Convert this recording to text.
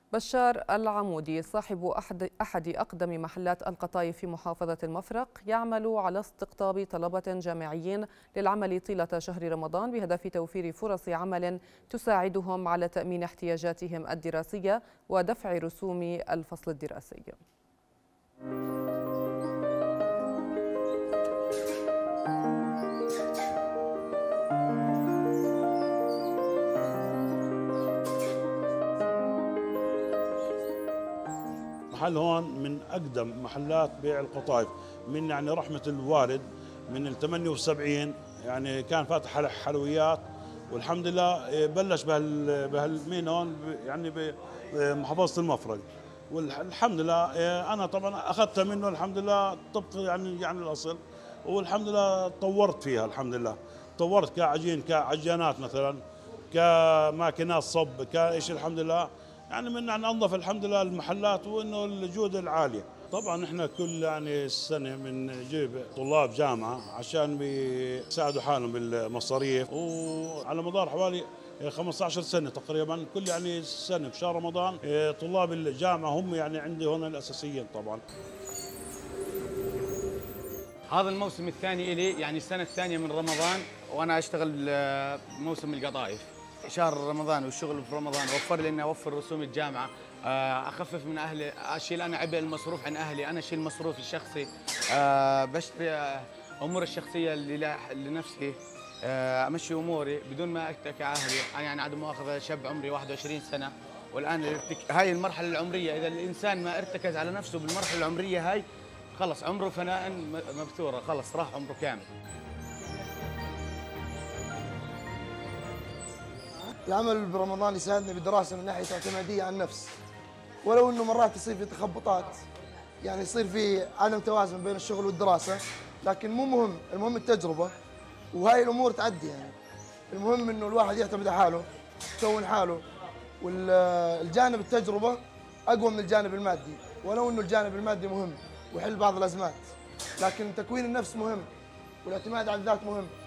بشار العمودي صاحب أحد أقدم محلات القطايف في محافظة المفرق يعمل على استقطاب طلبة جامعيين للعمل طيلة شهر رمضان بهدف توفير فرص عمل تساعدهم على تأمين احتياجاتهم الدراسية ودفع رسوم الفصل الدراسي. محل هون من أقدم محلات بيع القطايف، من يعني رحمة الوالد من ال 78 يعني كان فاتح حلويات، والحمد لله بلش بهالمين هون يعني بمحافظة المفرق، والحمد لله أنا طبعا أخذتها منه الحمد لله طبق يعني الأصل، والحمد لله طورت فيها الحمد لله، طورت كعجين كعجانات مثلا، كماكينات صب كايش الحمد لله، يعني من انظف الحمد لله المحلات، وانه الجوده العاليه. طبعا احنا كل يعني سنه بنجيب طلاب جامعه عشان بيساعدوا حالهم بالمصاريف، وعلى مدار حوالي 15 سنه تقريبا كل يعني سنه بشهر رمضان طلاب الجامعه هم يعني عندي هون الاساسيين طبعا. هذا الموسم الثاني إلي، يعني السنة الثانية من رمضان وأنا أشتغل موسم القطايف. شهر رمضان والشغل في رمضان وفر لي إني أوفر رسوم الجامعة، أخفف من أهلي، أشيل أنا عبء المصروف عن أهلي، أنا أشيل مصروفي الشخصي، بشتري أمور الشخصية لنفسي، أمشي أموري بدون ما أتكي على أهلي. أنا يعني عدم مؤاخذة شاب عمري 21 سنة، والآن هاي المرحلة العمرية إذا الإنسان ما ارتكز على نفسه بالمرحلة العمرية هاي خلص عمره فناء مبثورة، خلص راح عمره كامل. العمل برمضان يساعدني بالدراسة من ناحية اعتمادية على النفس، ولو انه مرات يصير في تخبطات، يعني يصير في عدم توازن بين الشغل والدراسة، لكن مو مهم، المهم التجربة وهاي الامور تعدي. يعني المهم انه الواحد يعتمد على حاله، يكون حاله، والجانب التجربة اقوى من الجانب المادي، ولو انه الجانب المادي مهم ويحل بعض الازمات، لكن تكوين النفس مهم والاعتماد على الذات مهم.